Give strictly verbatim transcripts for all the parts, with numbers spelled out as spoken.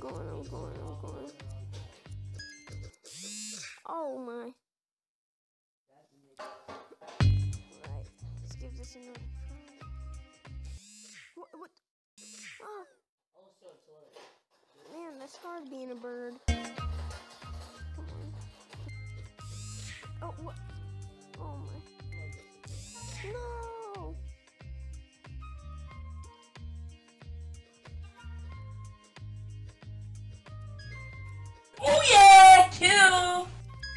going, I'm going, I'm going. Oh my. Right, let's give this another try. What? What? Oh. Man, that's hard being a bird. Come on. Oh, what? Oh my. No! Oh yeah, kill!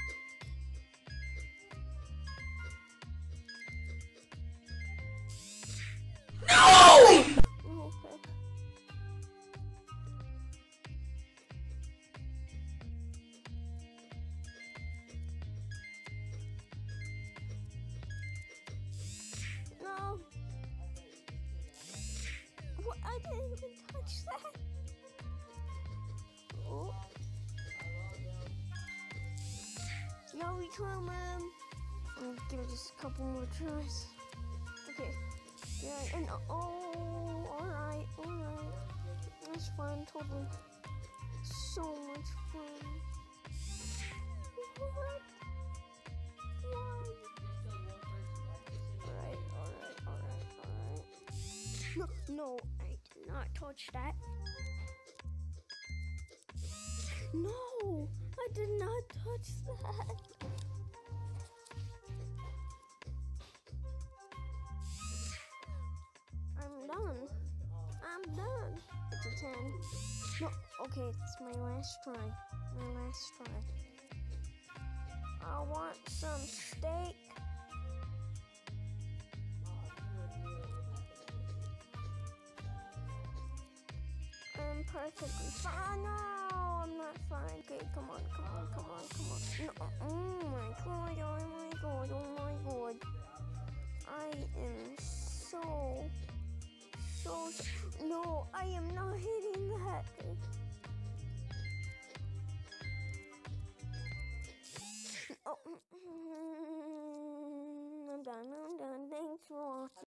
No! Okay. No. What? I didn't even touch that. Oh. No, we try, man. I'm gonna give it just a couple more tries. Okay. Yeah, and oh, alright, alright. That's fun, totally. So much fun. What? Why? Alright, alright, alright, alright. No, no, I did not touch that. No, I did not touch that. I'm done. I'm done. It's a ten. No, okay, it's my last try. My last try. I want some steak. I'm perfectly fine. No, I'm not fine. Okay, come on, come on, come on, come on. No, oh my god, oh my god, oh my god. I am so, so, no, I am not hitting that.